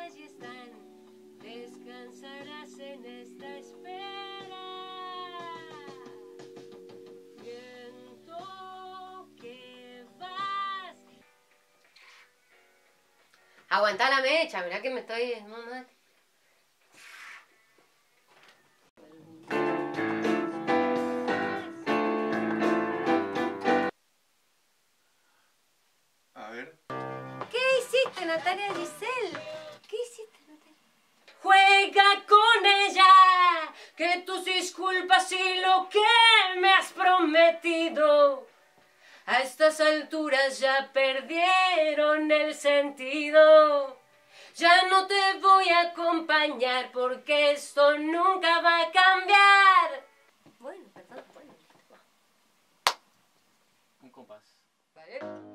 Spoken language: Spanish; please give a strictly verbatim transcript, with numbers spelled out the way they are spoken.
allí están, descansarás en esta espera. Viento que vas. Aguanta la mecha, mira que me estoy... Mamá. A ver. ¿Qué hiciste, Natalia Giselle? ¿Qué hiciste, Natalia? Juega con ella, que tus disculpas y lo que me has prometido a estas alturas ya perdieron el sentido. Ya no te voy a acompañar porque esto nunca va a cambiar. Bueno, perdón, bueno. Un compás. ¿Vale?